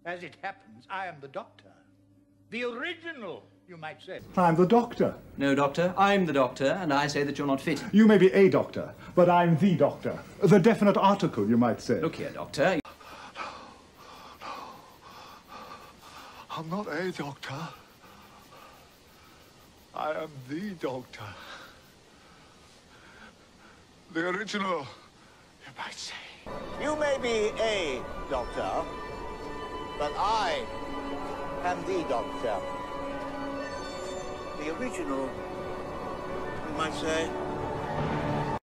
As it happens, I am the Doctor. The original, you might say. I'm the Doctor. No, Doctor. I'm the Doctor, and I say that you're not fit. You may be a doctor, but I'm the Doctor. The definite article, you might say. Look here, Doctor. I'm not a doctor. I am the Doctor. The original, you might say. You may be a doctor, but I am the Doctor. The original, you might say.